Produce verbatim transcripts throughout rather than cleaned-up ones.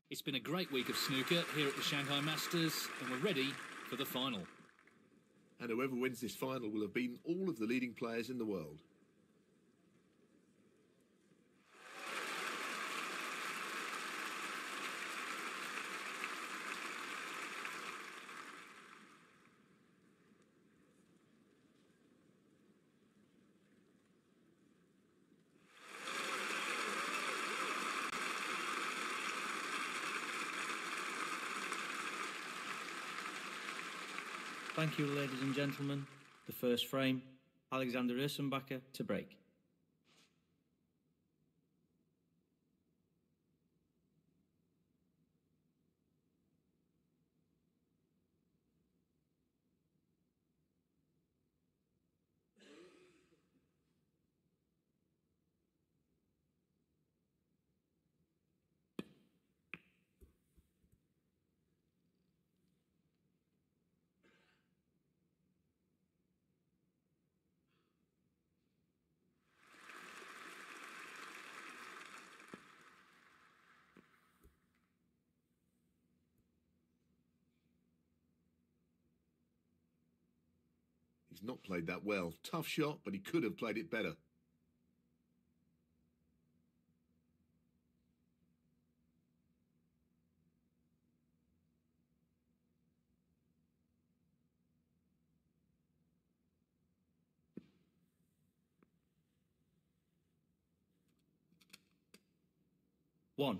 It's been a great week of snooker here at the Shanghai Masters, and we're ready for the final. And whoever wins this final will have beaten all of the leading players in the world. Thank you, ladies and gentlemen. The first frame, Alexander Ursenbacher to break. He's not played that well. Tough shot, but he could have played it better. One.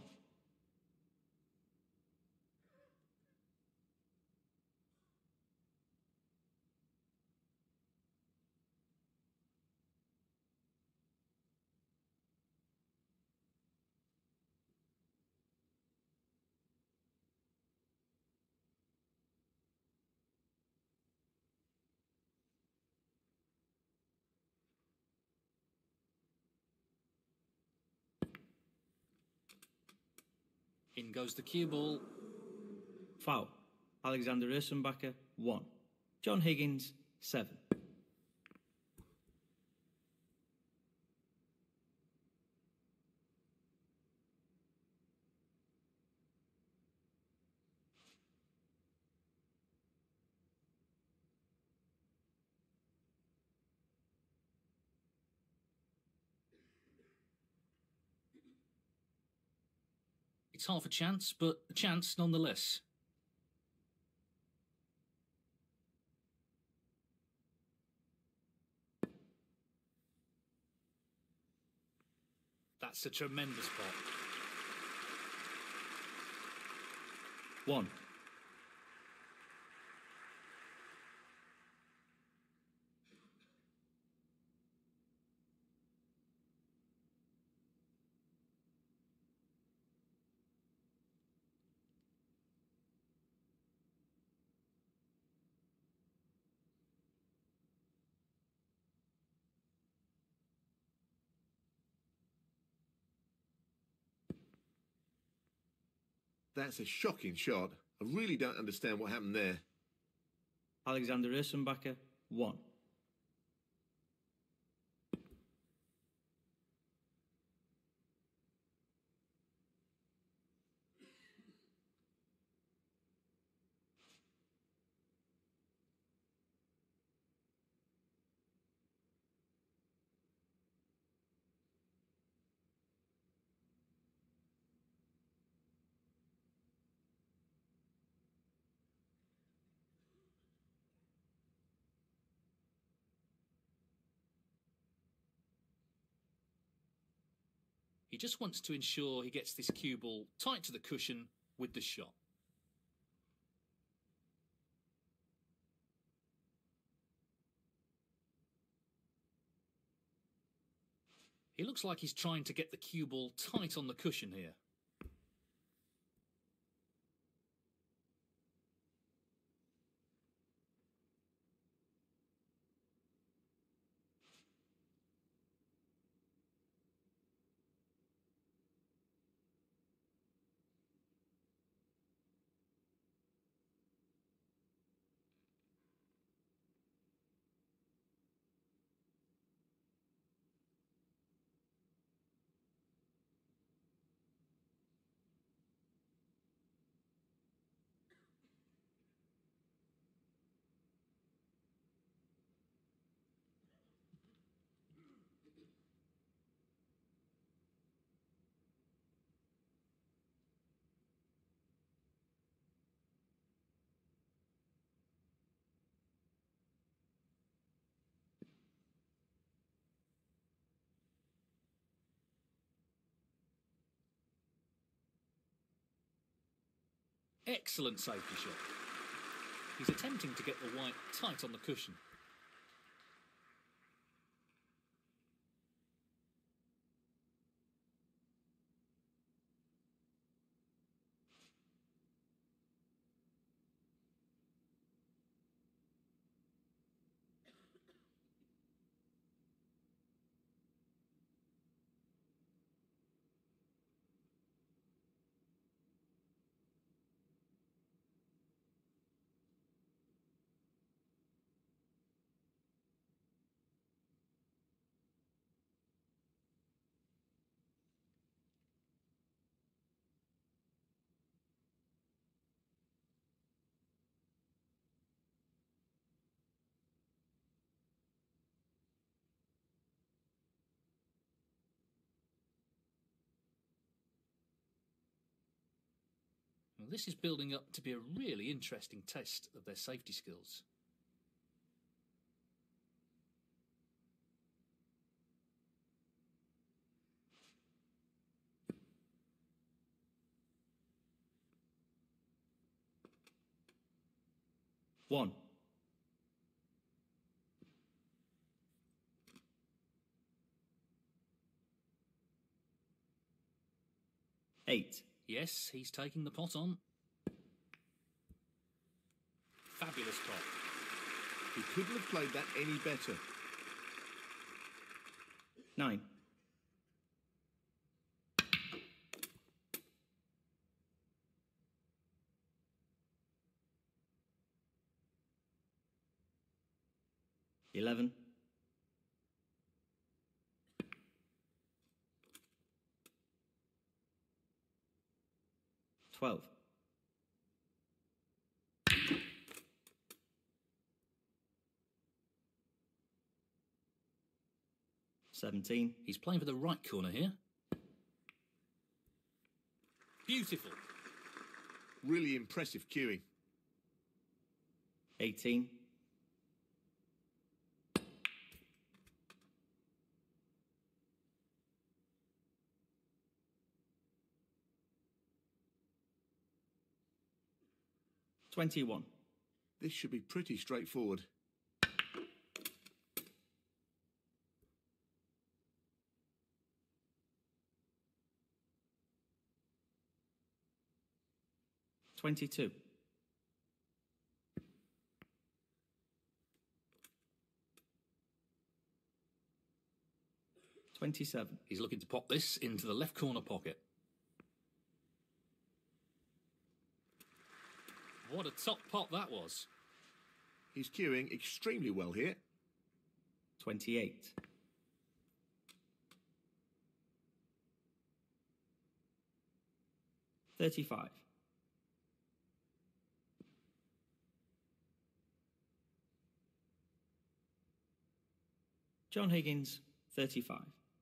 In goes the cue ball. Foul. Alexander Ursenbacher, one. John Higgins, seven. It's half a chance, but a chance nonetheless. That's a tremendous pot. One. That's a shocking shot. I really don't understand what happened there. Alexander Ursenbacher, one. He just wants to ensure he gets this cue ball tight to the cushion with the shot. He looks like he's trying to get the cue ball tight on the cushion here. Excellent safety shot. He's attempting to get the white tight on the cushion. Well, this is building up to be a really interesting test of their safety skills. One. Eight. Yes, he's taking the pot on. Fabulous pot. He couldn't have played that any better. Nine. Eleven. Twelve. Seventeen. He's playing for the right corner here. Beautiful. Really impressive cueing. Eighteen. Twenty-one. This should be pretty straightforward. Twenty-two. Twenty-seven. He's looking to pop this into the left corner pocket. What a top pot that was. He's cueing extremely well here. Twenty-eight. Thirty-five. John Higgins, thirty-five.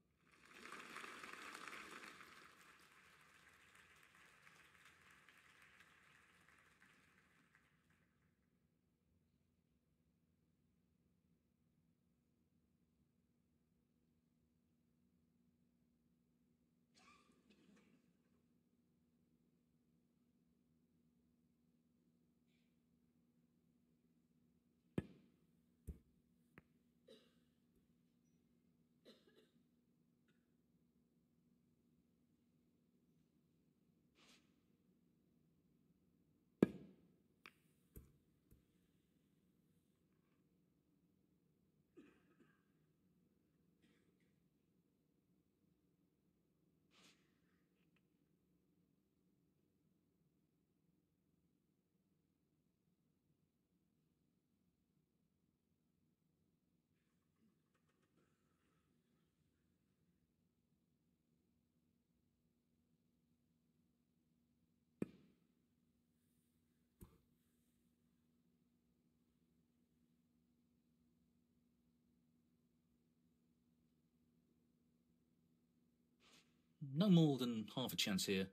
No more than half a chance here.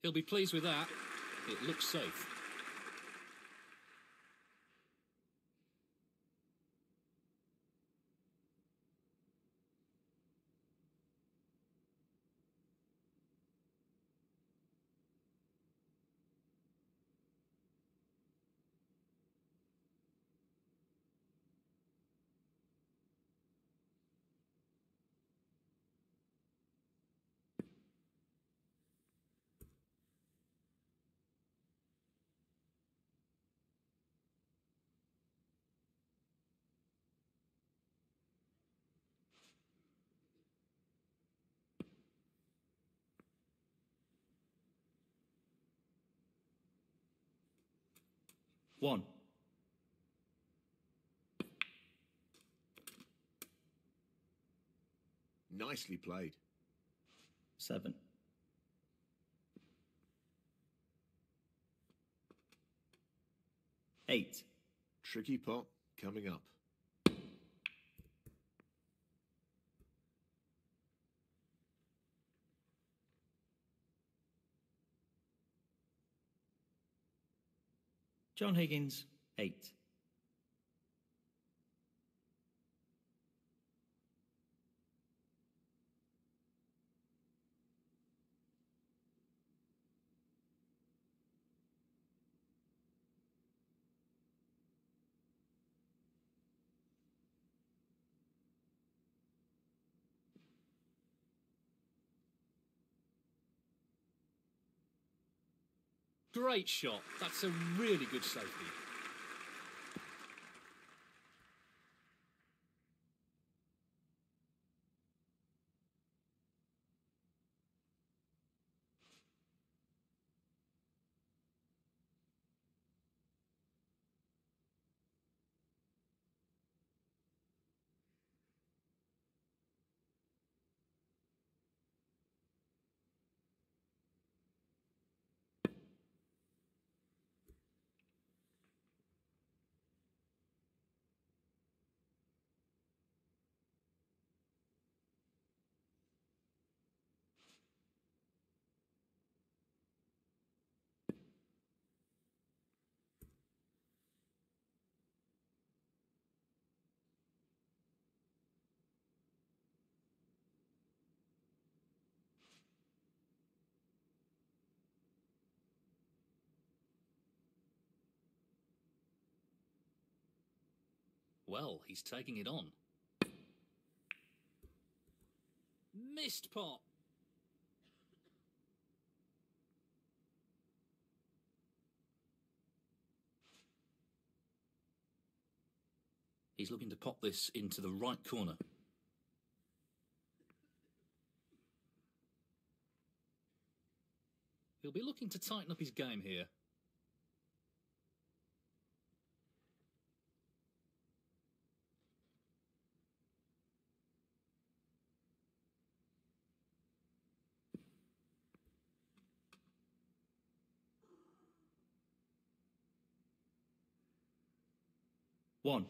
He'll be pleased with that. It looks safe. One. Nicely played. Seven. Eight. Tricky pot coming up. John Higgins, eight. Great shot. That's a really good safety. Well, he's taking it on. Missed pot. He's looking to pop this into the right corner. He'll be looking to tighten up his game here. One.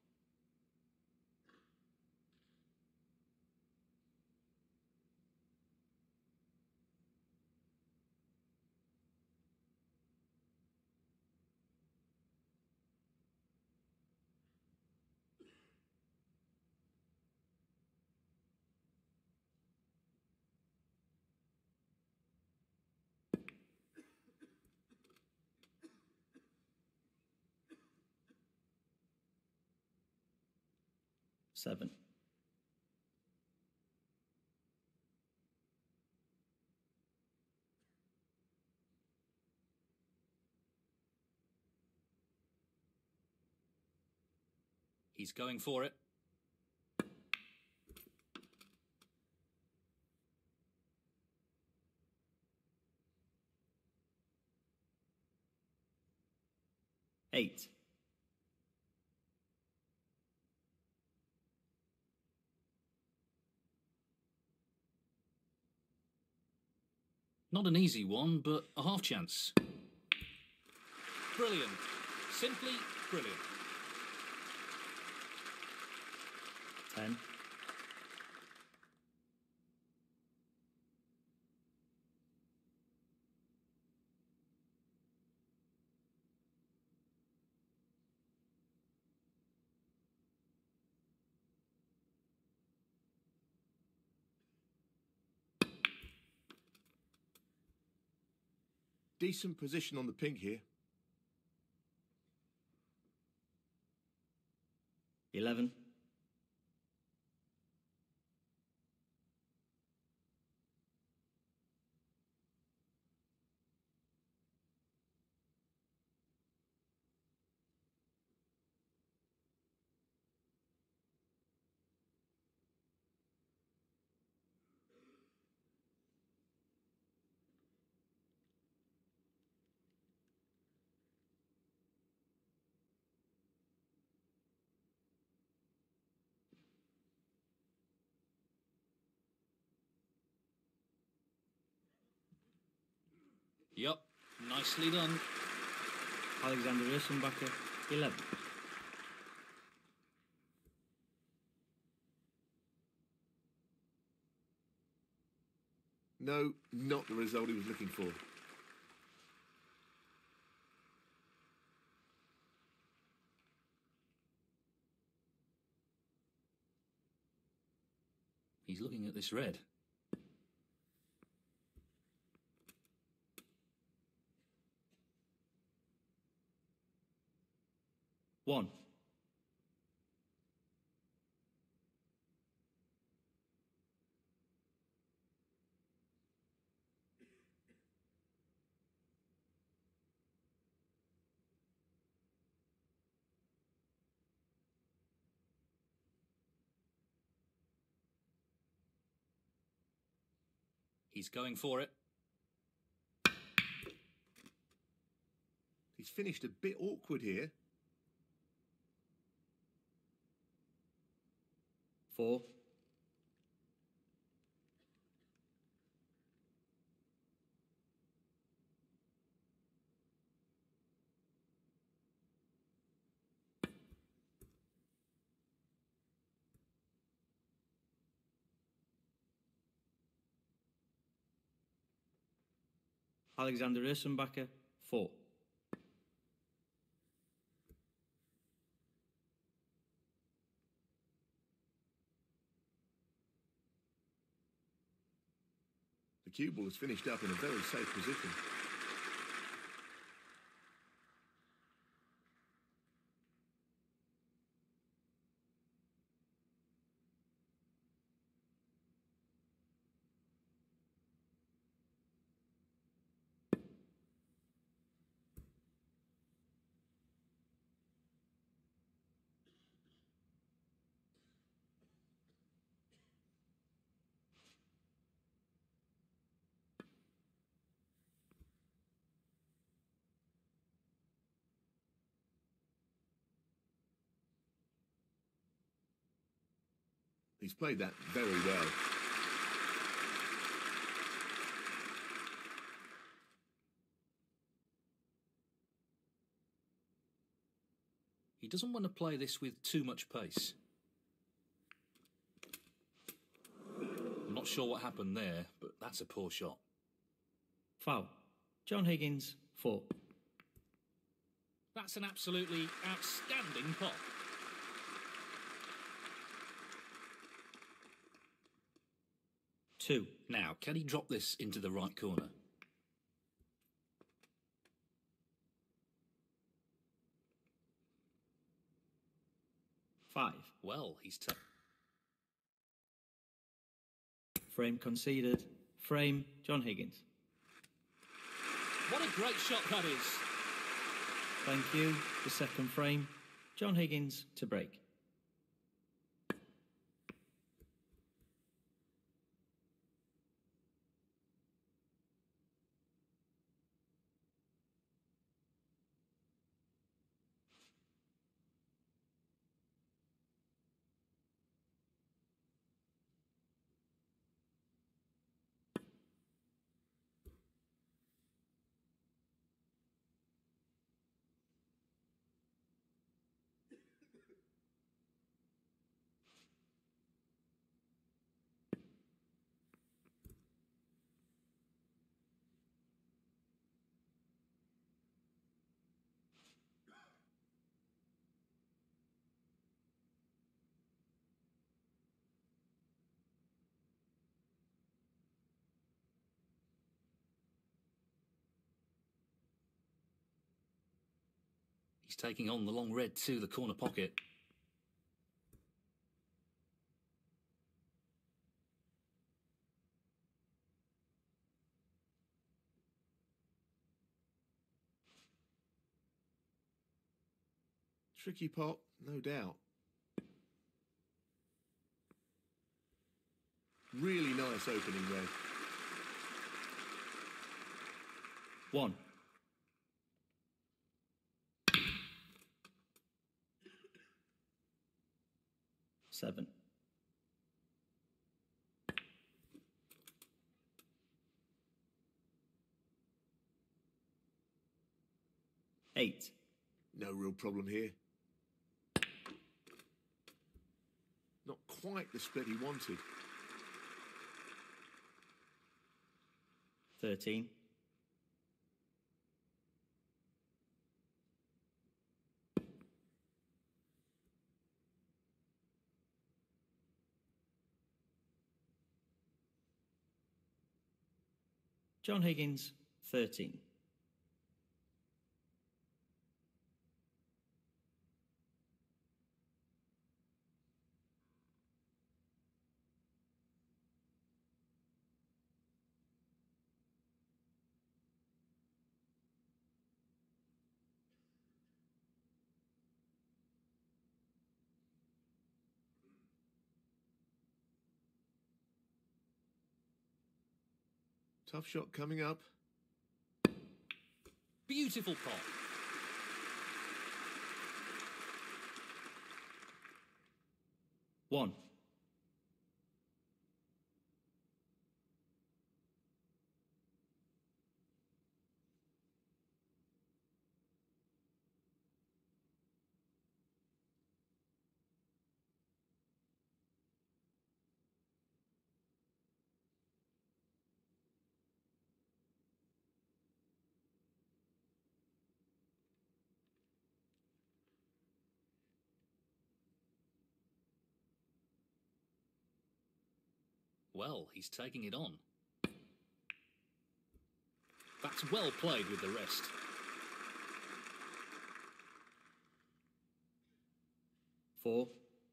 Seven. He's going for it. Eight. Not an easy one, but a half chance. Brilliant. Simply brilliant. Ten. decent position on the pink here. eleven. Yup, nicely done. Alexander Ursenbacher, eleven. No, not the result he was looking for. He's looking at this red. one. He's going for it. He's finished a bit awkward here. four. Alexander Ursenbacher, four. The cue ball has finished up in a very safe position. He's played that very well. He doesn't want to play this with too much pace. I'm not sure what happened there, but that's a poor shot. Foul. John Higgins, four. That's an absolutely outstanding pot. two. Now, can he drop this into the right corner? five. Well, he's tough. Frame conceded. Frame, John Higgins. What a great shot that is. Thank you. The second frame, John Higgins to break. He's taking on the long red to the corner pocket. Tricky pot, no doubt. Really nice opening red. One. Seven. Eight. No real problem here. Not quite the split he wanted. Thirteen. John Higgins, thirteen. Tough shot coming up. Beautiful pot. One. Well, he's taking it on. That's well played with the rest. Four.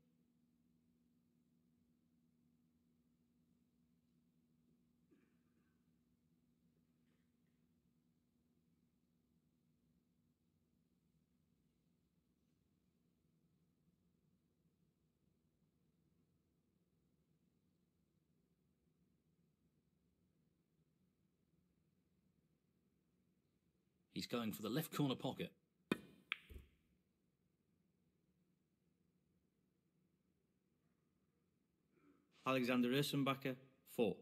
He's going for the left corner pocket. Alexander Ursenbacher, four.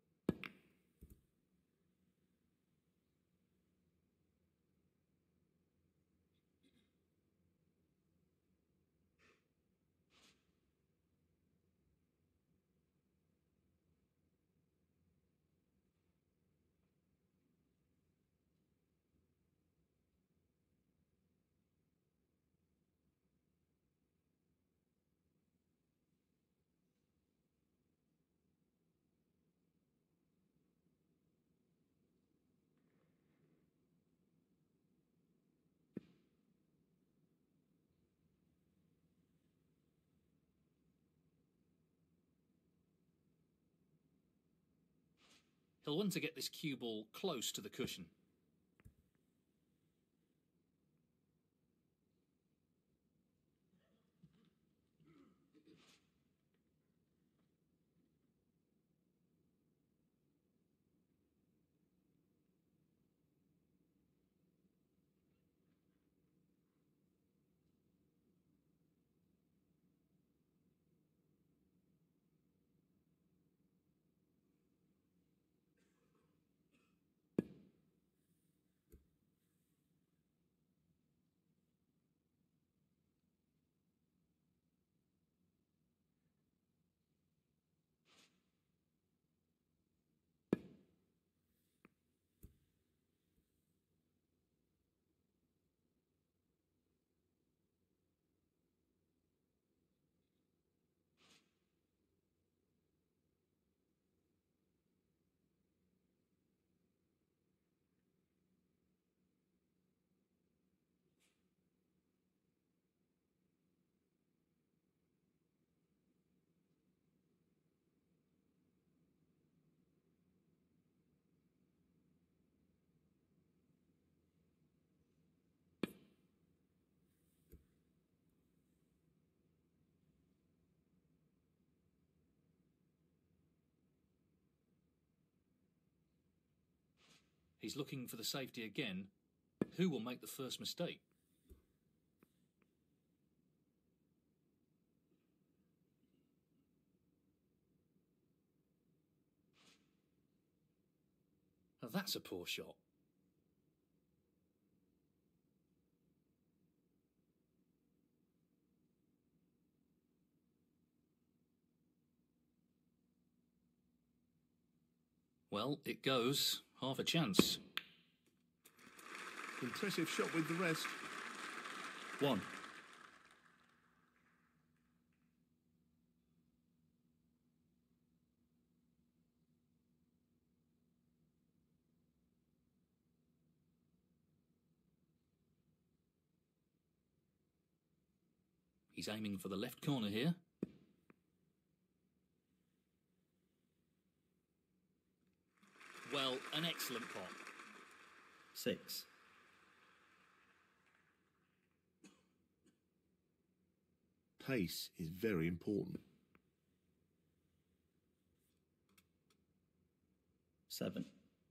He'll want to get this cue ball close to the cushion. He's looking for the safety again. Who will make the first mistake? Now that's a poor shot. Well, it goes. Half a chance. Impressive shot with the rest. One. He's aiming for the left corner here. Well, an excellent pot. Six. Pace is very important. Seven.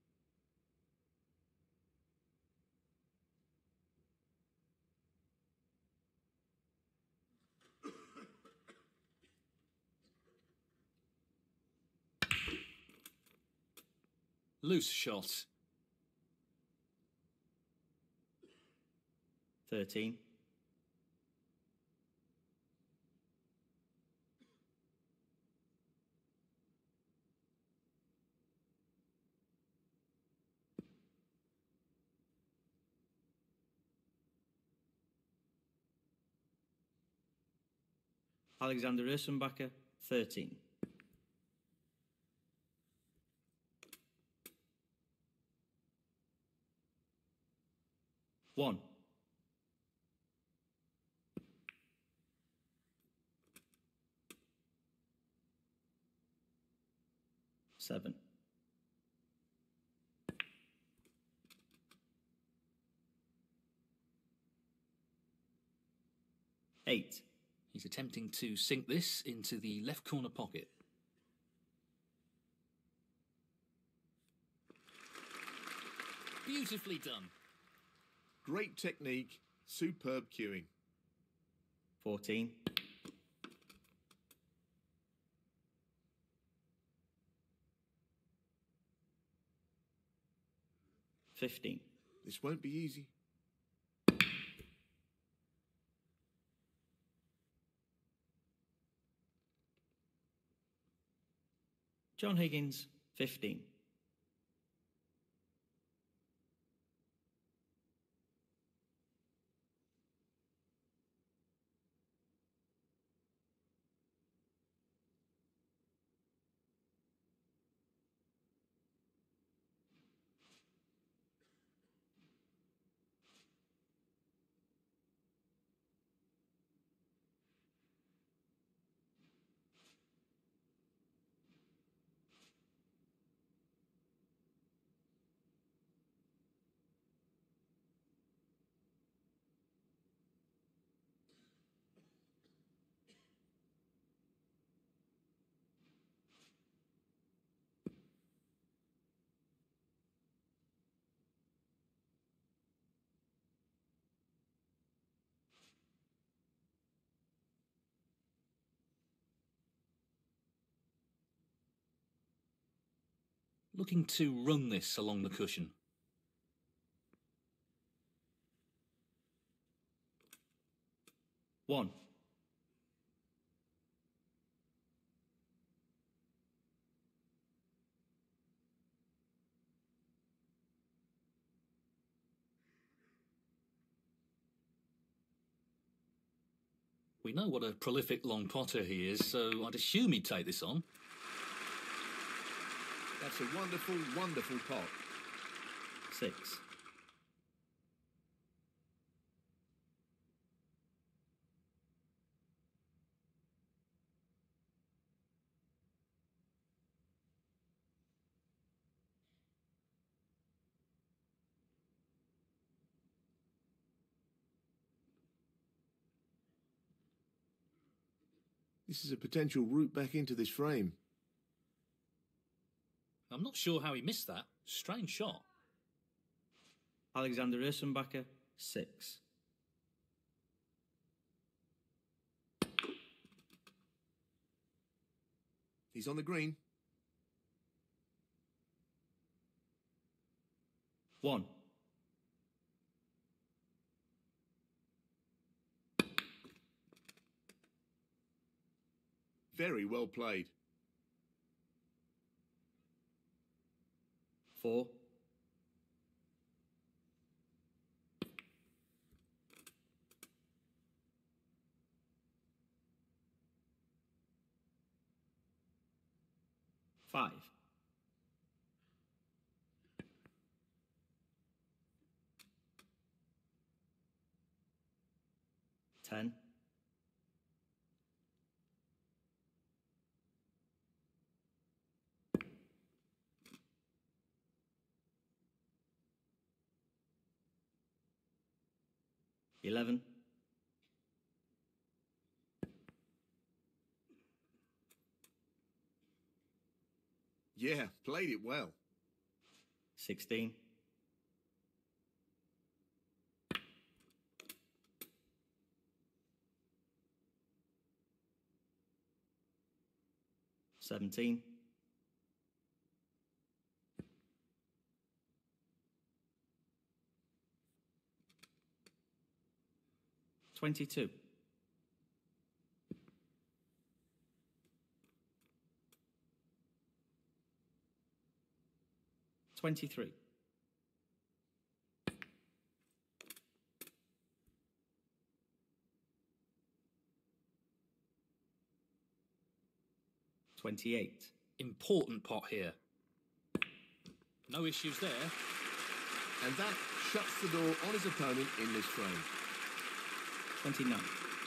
Loose shot. Thirteen. Alexander Ursenbacher, thirteen. One. Seven. Eight. He's attempting to sink this into the left corner pocket. Beautifully done. Great technique, superb cueing. Fourteen. Fifteen. This won't be easy. John Higgins, fifteen. Looking to run this along the cushion. One. We know what a prolific long potter he is, so I'd assume he'd take this on. That's a wonderful, wonderful pot. Six. This is a potential route back into this frame. I'm not sure how he missed that. Strange shot. Alexander Ursenbacher, six. He's on the green. One. Very well played. Four. Five. Ten. Eleven. Yeah, played it well. Sixteen. Seventeen. Twenty-two. Twenty-three. Twenty-eight. Important pot here. No issues there. And that shuts the door on his opponent in this frame. Twenty-nine.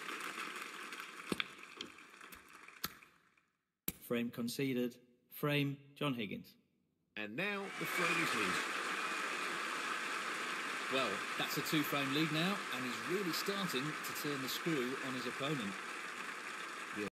Frame conceded. Frame, John Higgins. And now the frame is his. Well, that's a two-frame lead now, and he's really starting to turn the screw on his opponent.